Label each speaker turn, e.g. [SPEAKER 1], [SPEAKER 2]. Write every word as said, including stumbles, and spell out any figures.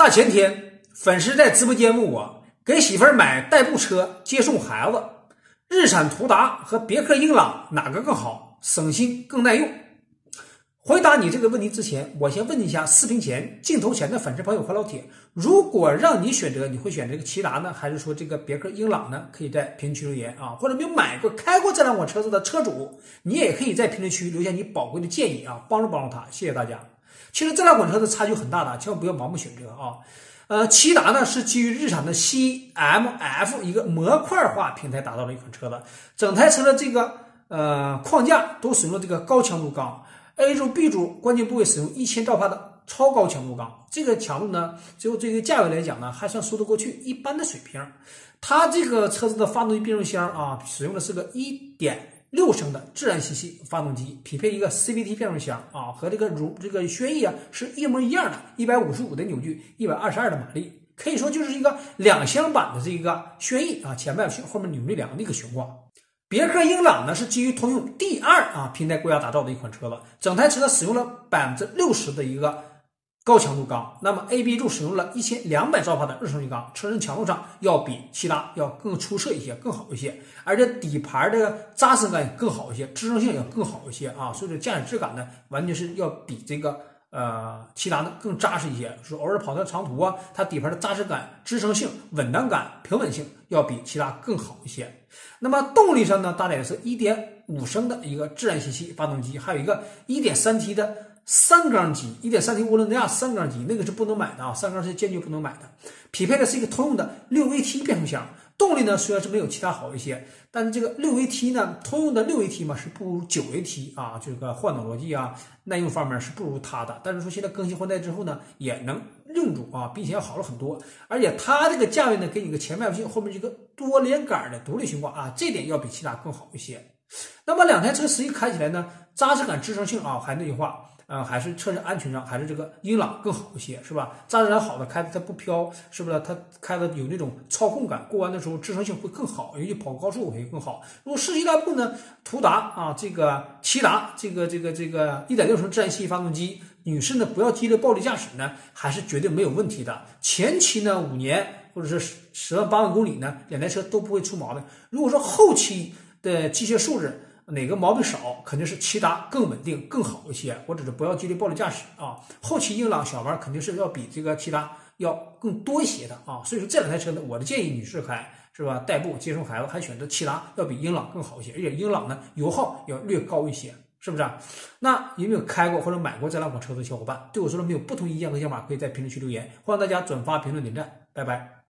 [SPEAKER 1] 大前天，粉丝在直播间问我给媳妇儿买代步车接送孩子，日产途达和别克英朗哪个更好，省心更耐用？回答你这个问题之前，我先问一下视频前镜头前的粉丝朋友和老铁，如果让你选择，你会选这个骐达呢，还是说这个别克英朗呢？可以在评论区留言啊，或者没有买过开过这两款车子的车主，你也可以在评论区留下你宝贵的建议啊，帮助帮助他，谢谢大家。其实这两款车子差距很大的，千万不要盲目选择啊。呃，骐达呢是基于日产的 C M F 一个模块化平台打造的一款车子，整台车的这个呃框架都使用了这个高强度钢。A 柱 B 柱关键部位使用一千兆帕的超高强度钢，这个强度呢，就这个价位来讲呢，还算说得过去，一般的水平。它这个车子的发动机变速箱啊，使用的是个 一点六 升的自然吸气发动机，匹配一个 C V T 变速箱啊，和这个如这个轩逸啊是一模一样的，一百五十五的扭矩，一百二十二的马力，可以说就是一个两厢版的这个轩逸啊，前半后面扭力梁的一个悬挂。别克英朗呢是基于通用 D 二 啊平台规划打造的一款车子，整台车使用了 百分之六十 的一个高强度钢，那么 A B 柱使用了一千两百兆帕的热成型钢，车身强度上要比骐达要更出色一些，更好一些，而且底盘的扎实感也更好一些，支撑性也更好一些啊，所以说驾驶质感呢完全是要比这个呃骐达呢更扎实一些，说偶尔跑段长途啊，它底盘的扎实感、支撑性、稳当感、平稳性要比骐达更好一些。那么动力上呢，搭载的是 一点五 升的一个自然吸气发动机，还有一个 一点三 T 的三缸机 ，一点三 T 涡轮增压三缸机，那个是不能买的啊，三缸是坚决不能买的。匹配的是一个通用的 六 A T 变速箱，动力呢虽然是没有骐达好一些，但是这个 六 A T 呢，通用的 六 A T 嘛是不如 九 A T 啊，这个换挡逻辑啊、耐用方面是不如它的。但是说现在更新换代之后呢，也能用住啊，比以前要好了很多。而且它这个价位呢，给你个前麦弗逊，后面这个多连杆的独立悬挂啊，这点要比骐达更好一些。那么两台车实际开起来呢，扎实感、支撑性啊，还那句话。呃，还是车身安全上，还是这个英朗更好一些，是吧？扎实感好的，开的它不飘，是不是？它开的有那种操控感，过弯的时候支撑性会更好，尤其跑高速会更好。如果世纪大部呢，途达啊，这个骐达，这个这个这个 一点六 升自然吸气发动机，女士呢不要激烈暴力驾驶呢，还是绝对没有问题的。前期呢五年或者是十万八万公里呢，两台车都不会出毛病。如果说后期的机械素质，哪个毛病少，肯定是骐达更稳定、更好一些，或者是不要激烈暴力驾驶啊。后期英朗小弯肯定是要比这个骐达要更多一些的啊。所以说这两台车呢，我的建议女士开是吧，代步接送孩子还选择骐达要比英朗更好一些，而且英朗呢油耗要略高一些，是不是啊？那有没有开过或者买过这两款车的小伙伴，对我说的没有不同意见和想法，可以在评论区留言，欢迎大家转发、评论、点赞，拜拜。